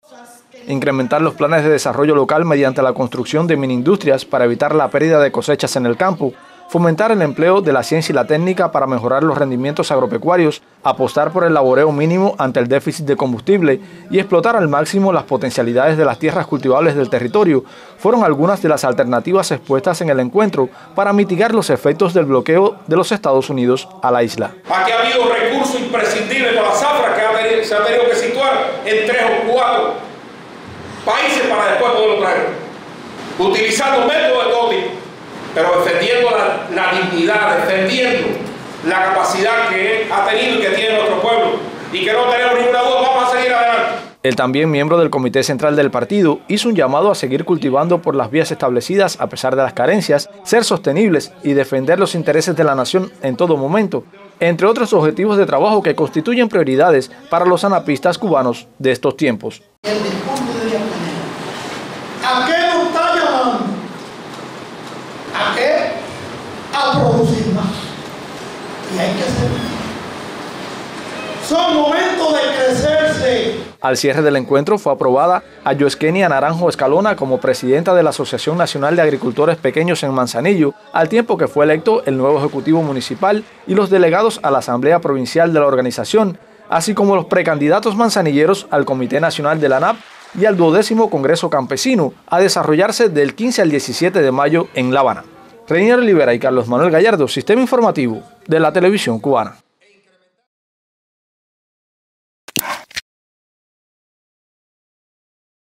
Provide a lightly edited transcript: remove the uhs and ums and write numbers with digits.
Incrementar los planes de desarrollo local mediante la construcción de mini-industrias para evitar la pérdida de cosechas en el campo, fomentar el empleo de la ciencia y la técnica para mejorar los rendimientos agropecuarios, apostar por el laboreo mínimo ante el déficit de combustible y explotar al máximo las potencialidades de las tierras cultivables del territorio, fueron algunas de las alternativas expuestas en el encuentro para mitigar los efectos del bloqueo de los Estados Unidos a la isla. Aquí ha habido recursos imprescindibles para la zafra que se ha tenido que situar en 3 o 4 países para después poderlo traer, utilizando métodos de todo tipo, pero defendiendo la dignidad, defendiendo la capacidad que ha tenido y que tiene nuestro pueblo, y que no tenemos ninguna duda, vamos a seguir adelante. El también miembro del Comité Central del partido hizo un llamado a seguir cultivando por las vías establecidas a pesar de las carencias, ser sostenibles y defender los intereses de la nación en todo momento, entre otros objetivos de trabajo que constituyen prioridades para los anapistas cubanos de estos tiempos. ¿A qué nos está llamando? ¿A qué? A producir más. Y hay que hacerlo. Son momentos de crecerse. Al cierre del encuentro fue aprobada a Yoskenia Naranjo Escalona como presidenta de la Asociación Nacional de Agricultores Pequeños en Manzanillo, al tiempo que fue electo el nuevo Ejecutivo Municipal y los delegados a la Asamblea Provincial de la organización, así como los precandidatos manzanilleros al Comité Nacional de la ANAP y al 12º Congreso Campesino, a desarrollarse del 15 al 17 de mayo en La Habana. Reinier Olivera y Carlos Manuel Gallardo, Sistema Informativo de la Televisión Cubana.